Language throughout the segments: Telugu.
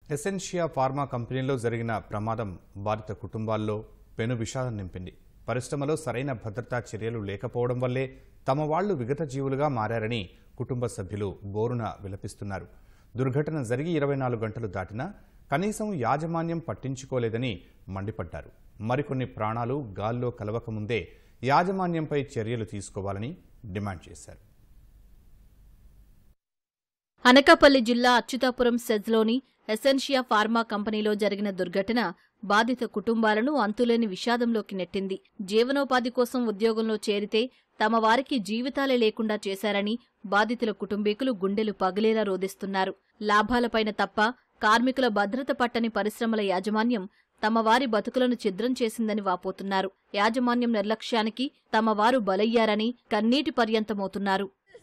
ఎసెన్షియా ఫార్మా కంపెనీలో జరిగిన ప్రమాదం బాధిత కుటుంబాల్లో పెను విషాదం నింపింది. పరిశ్రమలో సరైన భద్రతా చర్యలు లేకపోవడం వల్లే తమ వాళ్లు విగత జీవులుగా మారారని కుటుంబ సభ్యులు బోరున విలపిస్తున్నారు. దుర్ఘటన జరిగి 24 గంటలు దాటినా కనీసం యాజమాన్యం పట్టించుకోలేదని మండిపడ్డారు. మరికొన్ని ప్రాణాలు గాల్లో కలవకముందే యాజమాన్యంపై చర్యలు తీసుకోవాలని డిమాండ్ చేశారు. అనకాపల్లి జిల్లా అచ్యుతాపురం సెజ్లోని ఎసెన్షియా ఫార్మా కంపెనీలో జరిగిన దుర్ఘటన బాధిత కుటుంబాలను అంతులేని విషాదంలోకి నెట్టింది. జీవనోపాధి కోసం ఉద్యోగంలో చేరితే తమ వారికి జీవితాలే లేకుండా చేశారని బాధితుల కుటుంబీకులు గుండెలు పగిలేలా రోదిస్తున్నారు. లాభాలపైన తప్ప కార్మికుల భద్రత పట్టని పరిశ్రమల యాజమాన్యం తమ వారి బతుకులను ఛిద్రం చేసిందని వాపోతున్నారు. యాజమాన్యం నిర్లక్ష్యానికి తమ వారు బలయ్యారని కన్నీటి పర్యంతమవుతున్నారు.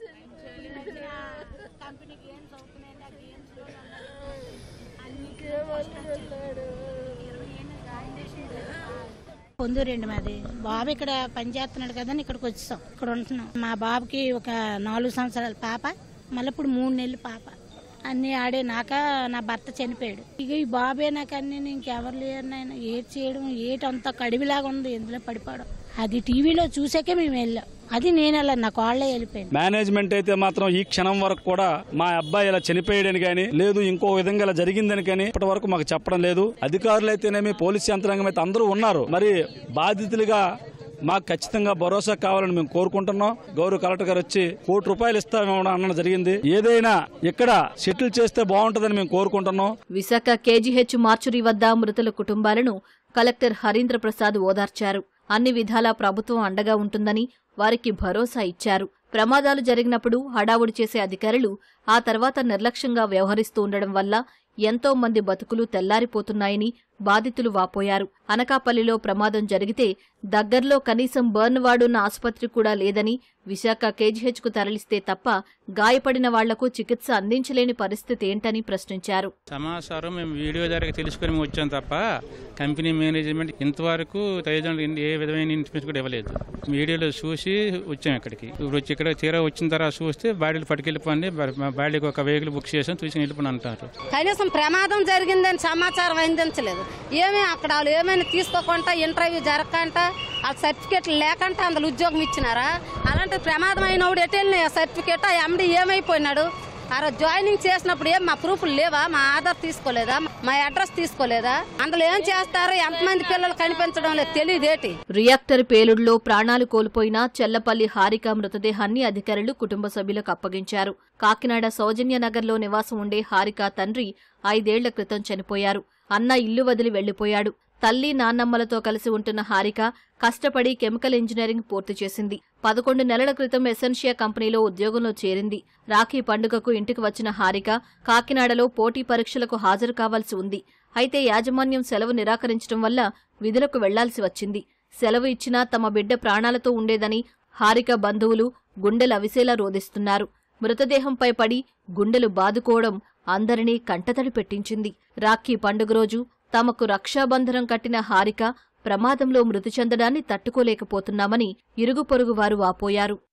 పొందూరండి మాది. బాబు ఇక్కడ పనిచేస్తున్నాడు కదని ఇక్కడికి వచ్చాం. ఇక్కడ ఉంటున్నాం. మా బాబుకి ఒక 4 సంవత్సరాల పాప, మళ్ళీ ఇప్పుడు 3 నెలలు పాప. అన్ని ఆడే నాక నా భర్త చనిపోయాడు. ఇక ఈ బాబే నాకు అన్ని ఇంకెవరు లేరు నాయన. ఏటి చేయడం ఏటంతా కడివిలాగా ఉంది. ఎందులో పడిపోవడం అది టీవీలో చూసాకే మేము వెళ్ళాం. అది నేను వెళ్ళా, నాకు వాళ్ళే వెళ్ళిపోయింది. మేనేజ్మెంట్ అయితే మాత్రం ఈ క్షణం వరకు కూడా మా అబ్బాయి ఇలా చనిపోయాడని కానీ లేదు ఇంకో విధంగా ఇలా జరిగిందని కానీ ఇప్పటి వరకు మాకు చెప్పడం లేదు. అధికారులు అయితేనేమి పోలీసు యంత్రాంగం అయితే అందరూ ఉన్నారు. మరి బాధితులుగా మాకు ఖచ్చితంగా భరోసా కావాలని మేము కోరుకుంటున్నాం. గౌరవ కలెక్టర్ గారు వచ్చి ₹1 కోటి ఇస్తామని అనడం జరిగింది. ఏదైనా ఇక్కడ సెటిల్ చేస్తే బాగుంటుందని మేము కోరుకుంటున్నాం. విశాఖ కేజీహెచ్ మార్చురీ వద్ద మృతుల కుటుంబాలను కలెక్టర్ హరీంద్ర ప్రసాద్ ఓదార్చారు. అన్ని విధాలా ప్రభుత్వం అండగా ఉంటుందని వారికి భరోసా ఇచ్చారు. ప్రమాదాలు జరిగినప్పుడు హడావుడి చేసే అధికారులు ఆ తర్వాత నిర్లక్ష్యంగా వ్యవహరిస్తూ ఉండడం వల్ల ఎంతో మంది బతుకులు తెల్లారిపోతున్నాయని బాధితులు వాపోయారు. అనకాపల్లిలో ప్రమాదం జరిగితే దగ్గర్లో కనీసం బర్న్ వార్డున్న ఆసుపత్రి కూడా లేదని, విశాఖ కేజీహెచ్కు తరలిస్తే తప్ప గాయపడిన వాళ్లకు చికిత్స అందించలేని పరిస్థితి ఏంటని ప్రశ్నించారు. సమాచారం మేము వీడియో ద్వారా తెలుసుకుని వచ్చాం తప్ప కంపెనీ మేనేజ్మెంట్ ఇంతవరకు తల్లిదండ్రులు ఏ విధమైన ఇన్ఫర్మేషన్ కూడా ఇవ్వలేదు. వీడియోలో చూసి వచ్చాం ఇక్కడికి. ఇప్పుడు వచ్చి ఇక్కడ తీరా వచ్చిన తర్వాత చూస్తే బాడీలు పట్టుకెళ్ళిపోండి, బాడీకి ఒక వెహికల్ బుక్ చేసాం చూసి వెళ్ళిపోయి అంటారు. కనీసం ప్రమాదం జరిగిందని సమాచారం అందించలేదు. ఏమీ అక్కడ వాళ్ళు ఏమైనా తీసుకోకుండా ఇంటర్వ్యూ జరగకుండా ఆ సర్టిఫికేట్లు లేకుండా అందులో ఉద్యోగం ఇచ్చినారా? అలాంటి ప్రమాదం అయినప్పుడు ఎటు వెళ్ళిన సర్టిఫికేట్ ఎండి ఏమైపోయినాడు? ఆ రోజు జాయినింగ్ చేసినప్పుడు ఏం మా ప్రూఫ్లు లేవా? మా ఆధార్ తీసుకోలేదా? మా అడ్రస్ తీసుకోలేదా? అందులో ఏం చేస్తారు? ఎంతమంది పిల్లలు కనిపించడం లేదు, తెలియదేటి. రియాక్టర్ పేలుడులో ప్రాణాలు కోల్పోయిన చెల్లపల్లి హారిక మృతదేహాన్ని అధికారులు కుటుంబ సభ్యులకు అప్పగించారు. కాకినాడ సౌజన్యనగర్లో నివాసం ఉండే హారిక తండ్రి 5 ఏళ్ల క్రితం చనిపోయారు. అన్న ఇల్లు వదిలి వెళ్లిపోయాడు. తల్లి నాన్నమ్మలతో కలిసి ఉంటున్న హారిక కష్టపడి కెమికల్ ఇంజనీరింగ్ పూర్తి చేసింది. 11 నెలల క్రితం ఎసెన్షియా కంపెనీలో ఉద్యోగంలో చేరింది. రాఖీ పండుగకు ఇంటికి వచ్చిన హారిక కాకినాడలో పోటీ పరీక్షలకు హాజరు కావాల్సి ఉంది. అయితే యాజమాన్యం సెలవు నిరాకరించడం వల్ల విధులకు వెళ్లాల్సి వచ్చింది. సెలవు ఇచ్చినా తమ బిడ్డ ప్రాణాలతో ఉండేదని హారిక బంధువులు గుండెలవిసేలా రోదిస్తున్నారు. మృతదేహంపై పడి గుండెలు బాదుకోవడం అందరినీ కంటతడి పెట్టించింది. రాఖీ పండుగ రోజు తమకు రక్షాబంధనం కట్టిన హారిక ప్రమాదంలో మృతి చెందడాన్ని తట్టుకోలేకపోతున్నామని ఇరుగు పొరుగు వారు వాపోయారు.